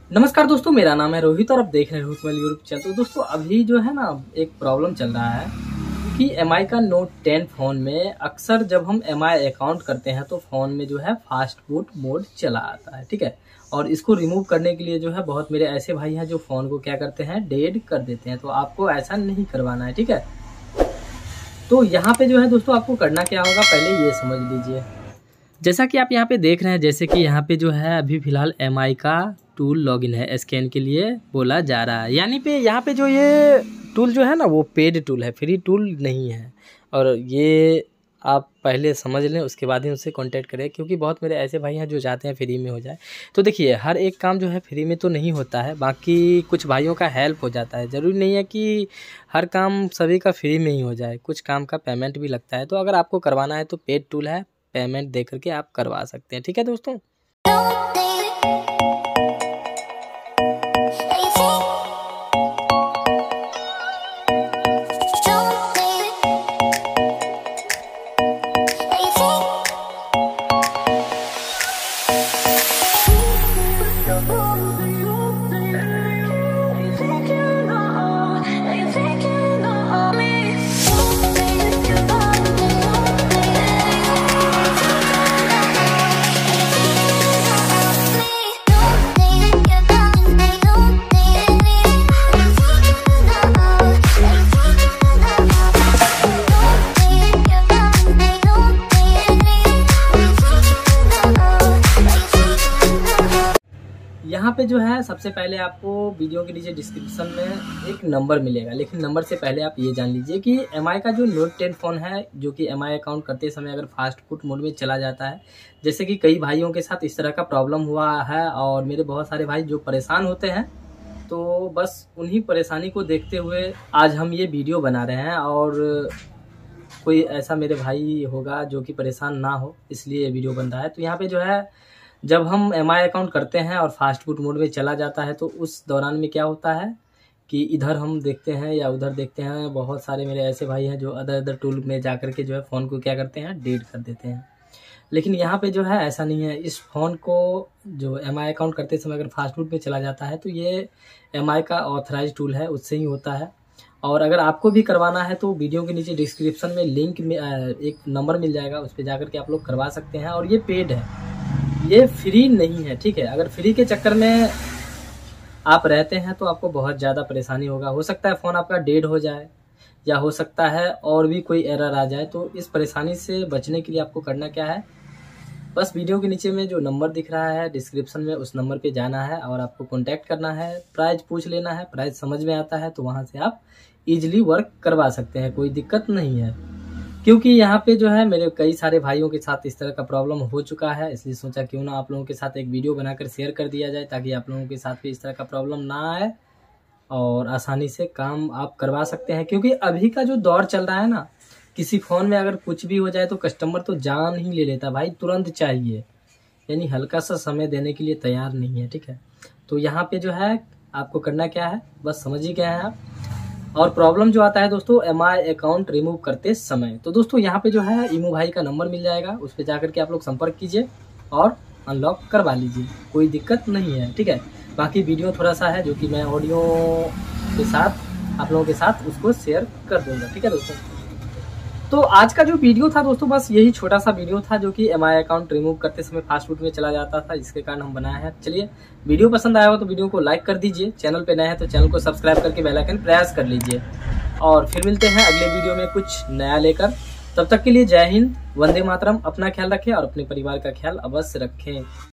नमस्कार दोस्तों, मेरा नाम है रोहित और आप देख रहे हैं रोहित मोबाइल यूट्यूब चैनल। तो दोस्तों अभी जो है ना एक प्रॉब्लम चल रहा है कि एमआई का नोट 10 फ़ोन में अक्सर जब हम एमआई अकाउंट करते हैं तो फ़ोन में जो है फास्ट बूट मोड चला आता है, ठीक है। और इसको रिमूव करने के लिए जो है बहुत मेरे ऐसे भाई हैं जो फ़ोन को क्या करते हैं, डेड कर देते हैं। तो आपको ऐसा नहीं करवाना है, ठीक है। तो यहाँ पे जो है दोस्तों आपको करना क्या होगा, पहले ये समझ लीजिए। जैसा कि आप यहाँ पे देख रहे हैं, जैसे कि यहाँ पे जो है अभी फ़िलहाल एमआई का टूल लॉगिन है, स्कैन के लिए बोला जा रहा है। यानी पे यहाँ पे जो ये टूल जो है ना वो पेड टूल है, फ्री टूल नहीं है। और ये आप पहले समझ लें, उसके बाद ही उनसे कांटेक्ट करें, क्योंकि बहुत मेरे ऐसे भाई हैं जो चाहते हैं फ्री में हो जाए। तो देखिए, हर एक काम जो है फ्री में तो नहीं होता है, बाकी कुछ भाइयों का हेल्प हो जाता है। ज़रूरी नहीं है कि हर काम सभी का फ्री में ही हो जाए, कुछ काम का पेमेंट भी लगता है। तो अगर आपको करवाना है तो पेड टूल है, पेमेंट दे करके आप करवा सकते हैं, ठीक है दोस्तों। यहाँ पे जो है सबसे पहले आपको वीडियो के नीचे डिस्क्रिप्शन में एक नंबर मिलेगा, लेकिन नंबर से पहले आप ये जान लीजिए कि एमआई का जो नोट 10 फ़ोन है, जो कि एमआई अकाउंट करते समय अगर फास्ट फूड मोड में चला जाता है, जैसे कि कई भाइयों के साथ इस तरह का प्रॉब्लम हुआ है और मेरे बहुत सारे भाई जो परेशान होते हैं, तो बस उन्हीं परेशानी को देखते हुए आज हम ये वीडियो बना रहे हैं। और कोई ऐसा मेरे भाई होगा जो कि परेशान ना हो, इसलिए ये वीडियो बन रहा है। तो यहाँ पे जो है जब हम एमआई अकाउंट करते हैं और फास्ट फूड मोड में चला जाता है, तो उस दौरान में क्या होता है कि इधर हम देखते हैं या उधर देखते हैं, बहुत सारे मेरे ऐसे भाई हैं जो अदर टूल में जा कर के जो है फ़ोन को क्या करते हैं, डेड कर देते हैं। लेकिन यहाँ पे जो है ऐसा नहीं है। इस फ़ोन को जो एमआई अकाउंट करते समय अगर फास्ट फूड में चला जाता है तो ये एमआई का ऑथराइज टूल है, उससे ही होता है। और अगर आपको भी करवाना है तो वीडियो के नीचे डिस्क्रिप्शन में लिंक में एक नंबर मिल जाएगा, उस पर जा कर के आप लोग करवा सकते हैं। और ये पेड है, ये फ्री नहीं है, ठीक है। अगर फ्री के चक्कर में आप रहते हैं तो आपको बहुत ज़्यादा परेशानी होगा। हो सकता है फ़ोन आपका डेड हो जाए, या हो सकता है और भी कोई एरर आ जाए। तो इस परेशानी से बचने के लिए आपको करना क्या है, बस वीडियो के नीचे में जो नंबर दिख रहा है डिस्क्रिप्शन में, उस नंबर पे जाना है और आपको कॉन्टैक्ट करना है। प्राइस पूछ लेना है, प्राइस समझ में आता है तो वहाँ से आप ईजिली वर्क करवा सकते हैं, कोई दिक्कत नहीं है। क्योंकि यहाँ पे जो है मेरे कई सारे भाइयों के साथ इस तरह का प्रॉब्लम हो चुका है, इसलिए सोचा क्यों ना आप लोगों के साथ एक वीडियो बनाकर शेयर कर दिया जाए, ताकि आप लोगों के साथ भी इस तरह का प्रॉब्लम ना आए और आसानी से काम आप करवा सकते हैं। क्योंकि अभी का जो दौर चल रहा है ना, किसी फ़ोन में अगर कुछ भी हो जाए तो कस्टमर तो जान ही ले लेता भाई, तुरंत चाहिए, यानी हल्का सा समय देने के लिए तैयार नहीं है, ठीक है। तो यहाँ पे जो है आपको करना क्या है, बस समझ ही गए हैं आप। और प्रॉब्लम जो आता है दोस्तों एमआई अकाउंट रिमूव करते समय, तो दोस्तों यहाँ पे जो है इमू भाई का नंबर मिल जाएगा, उस पर जाकर के आप लोग संपर्क कीजिए और अनलॉक करवा लीजिए, कोई दिक्कत नहीं है, ठीक है। बाकी वीडियो थोड़ा सा है जो कि मैं ऑडियो के साथ आप लोगों के साथ उसको शेयर कर दूंगा, ठीक है दोस्तों। तो आज का जो वीडियो था दोस्तों, बस यही छोटा सा वीडियो था जो कि एमआई अकाउंट रिमूव करते समय फास्ट फूड में चला जाता था, जिसके कारण हम बनाए हैं। चलिए, वीडियो पसंद आया हो तो वीडियो को लाइक कर दीजिए, चैनल पे नए हैं तो चैनल को सब्सक्राइब करके बेल आइकन प्रेस कर लीजिए। और फिर मिलते हैं अगले वीडियो में कुछ नया लेकर। तब तक के लिए जय हिंद, वंदे मातरम। अपना ख्याल रखें और अपने परिवार का ख्याल अवश्य रखें।